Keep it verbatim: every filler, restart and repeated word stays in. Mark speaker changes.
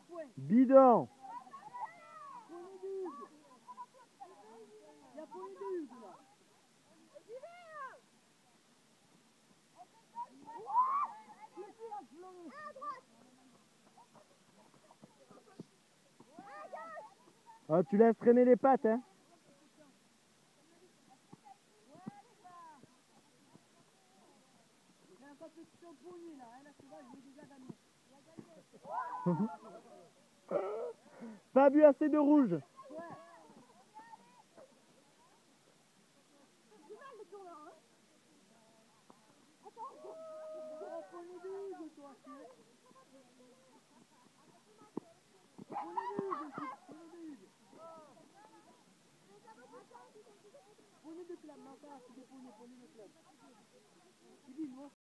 Speaker 1: Bidon. Ah, tu laisses traîner les pattes, hein. Pas bu assez de rouge.